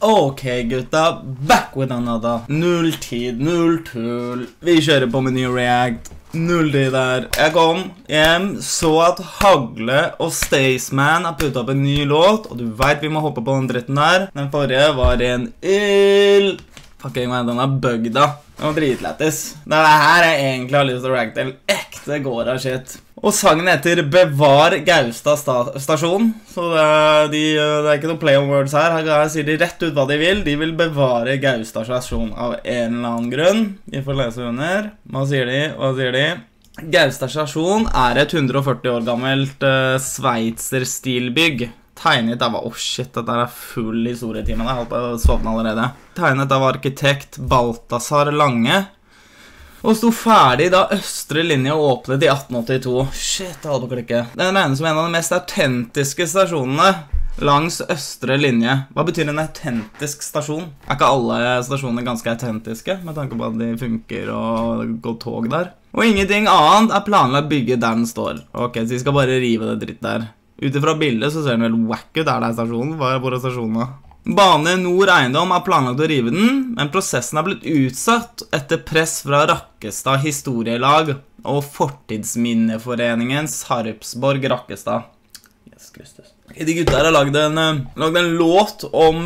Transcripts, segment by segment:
Ok, gutta, back with another. Null tid, null tull. Vi kjører på med ny React. Null tid der. Jeg kom hjem, så at Hagle og Staysman har puttet opp en ny låt, og du vet vi må hoppe på den dritten der. Den forrige var en fucking man, den er bugged da. Den var dritlættis. Det her jeg egentlig har lyst til å reagere til. Ekte gårda shit. Og sangen heter Bevar Gaustad stasjon. Så det er ikke noe play on words her. Her sier de rett ut hva de vil. De vil bevare Gaustad stasjon av en eller annen grunn. Vi får lese under. Hva sier de? Hva sier de? Gaustad stasjon er et 140 år gammelt Sveitser-stilbygg. Tegnet av, shit, dette er full historietime, jeg håper jeg sovnet allerede. Tegnet av arkitekt Balthasar Lange, og stod ferdig da Østre linje åpnet i 1882. Shit, jeg hadde på klikke. Den regnes som en av de mest autentiske stasjonene langs Østre linje. Hva betyr en autentisk stasjon? Er ikke alle stasjoner ganske autentiske, med tanke på at de funker og går tog der? Og ingenting annet er planlagt bygget der den står. Ok, så vi skal bare rive det dritt der. Utifra bildet så ser den vel wack ut, der stasjonen. Hva er våre stasjoner? Bane Nord Eiendom har planlagt å rive den, men prosessen har blitt utsatt etter press fra Rakkestad Historielag og Fortidsminneforeningen Sarpsborg Rakkestad. Jesus Kristus. De gutta her har laget en låt om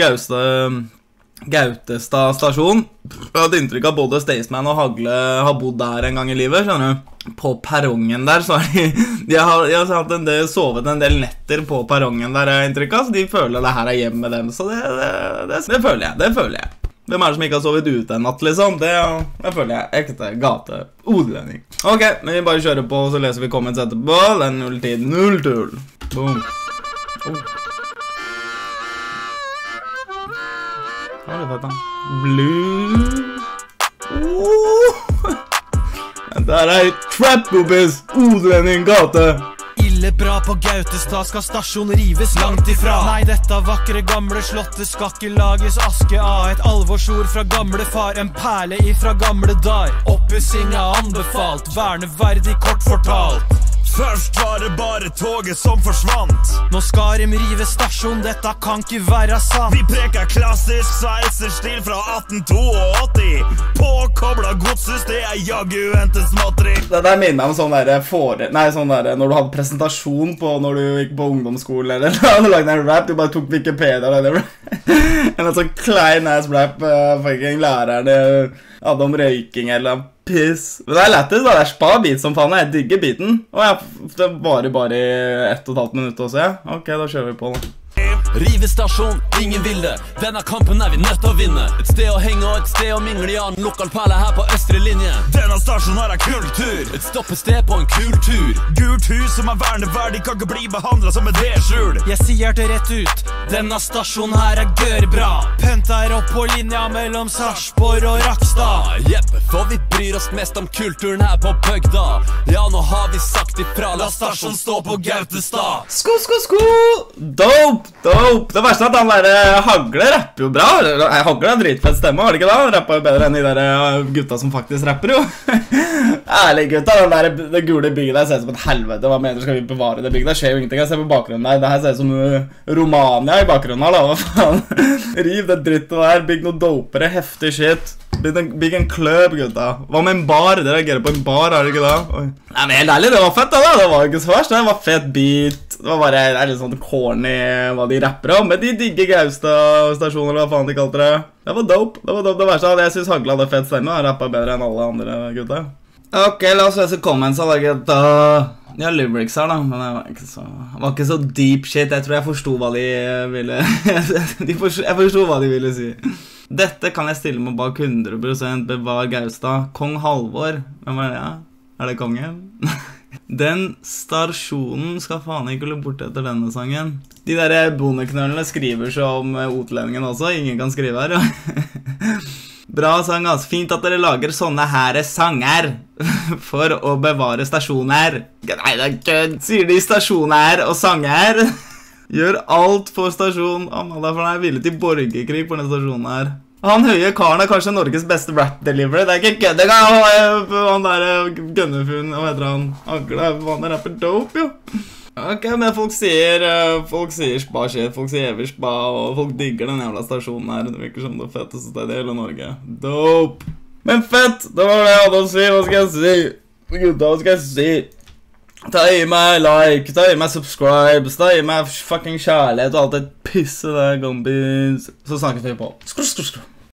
Gautestad stasjon. Jeg hadde inntrykk av både Staysman og Hagle har bodd der en gang i livet, skjønner du? På perrongen der, så har de har sovet en del netter på perrongen der, jeg inntrykk av, så de føler det her er hjemme med dem, så det føler jeg. Hvem er det som ikke har sovet ute en natt, liksom? Det føler jeg. Ekte gate. Odlending. Ok, men vi bare kjører på, så leser vi comments etterpå. Det er null tid, null tull. Boom. Hva er det fett da? Blue. Der er trap boobies, Odlending gate. Ille bra på Gautestad, skal stasjon rives langt ifra. Nei, dette vakre gamle slottet skal ikke lages aske av. Et alvorsord fra gamle far, en perle ifra gamle dar. Oppussing er anbefalt, verneverdig kort fortalt. Først var det bare toget som forsvant. Nå skal de rive stasjon, dette kan ikke være sant. Vi preker klassisk Sveitser-stil fra 1882. Påkoblet godshus, det er jaggu enten småtteri. Det der minner meg om sånn der, når du hadde presentasjon på når du gikk på ungdomsskolen, eller du lagde en rap, du bare tok Wikipedia eller en sånn klein ass rap, fucking lærerne hadde om røyking eller piss. Men det er lettest da, det er spa-bit som faen, jeg digger biten. Og det varer bare i 1,5 minutter også, ja. Ok, da kjører vi på da. Rive stasjon, ingen vil det. Denne kampen er vi nødt til å vinne. Et sted å henge og et sted å mingle i en lokal perle her på Østre linje. Denne stasjonen her er kultur. Et stoppested på en kultur. Gult hus som er verneverdig, kan ikke bli behandlet som et vedskjul. Jeg sier det rett ut, denne stasjonen her er gørbra. Pent er opp på linja mellom Sarpsborg og Rakkestad. Jeppe, for vi bryr oss mest om kulturen her på bygda. Ja, nå har vi sagt ifra, la stasjonen stå på Gautestad. Sko! Dope! Det verste er at han der Hagle rapper jo bra. Hagle er dritfett stemme, var det ikke da? Han rapper jo bedre enn de der gutta som faktisk rapper jo. Ærlig gutta, det gule bygget der ser ut som et helvete. Hva mener du, skal vi bevare det bygget? Det skjer jo ingenting, jeg ser på bakgrunnen der. Det her ser ut som Romania i bakgrunnen her da, hva faen? Riv det drittet der, bygg noe dopere, heftig shit. Bygg en kløb, gutta. Hva med en bar? Dere reagerer på en bar, er det ikke da? Oi. Nei, men helt ærlig, det var fett da. Det var ikke så verst, det var fett beat. Det var bare litt sånn corny hva de rapper om. Men de digger Gaustad stasjoner, eller hva faen de kalte det. Det var dope. Det verste er at jeg synes Hagle hadde fett stemme. Han rappet bedre enn alle andre gutta. Ok, la oss lese comments da, gutta. De har lyrics her da, men det var ikke så deep shit. Jeg tror jeg forstod hva de ville Jeg forstod hva de ville si. Dette kan jeg stille meg bak 100%. Bevar Gaustad. Kong Halvor. Hvem er det? Ja? Er det kongen? Den stasjonen skal faen ikke løpe bort etter denne sangen. De der bondeknøllene skriver seg om Odlendingen også. Ingen kan skrive her, ja. Bra sang, ass. Fint at dere lager sånne her sanger for å bevare stasjoner. Nei, det er kødd. Sier de stasjoner og sanger? Gjør alt for stasjon. Amanda, for han er villig til borgerkrig på denne stasjonen her. Han høye karen er kanskje Norges beste rap-delivery. Det er ikke kødd, han der Gunnefun, hva heter han? Hagle, han rapper dope, jo. Ok, men folk sier spa-shit, folk sier evig spa, og folk digger den jævla stasjonen her. Det virker som det feteste stedet i hele Norge. Dope! Men fett! Det var det jeg hadde å si. Hva skal jeg si? Gutta, hva skal jeg si? Ta i meg like, ta i meg subscribe, ta i meg fucking kjærlighet og alt det pisset der, gumbis. Så snakkes vi på. Skru.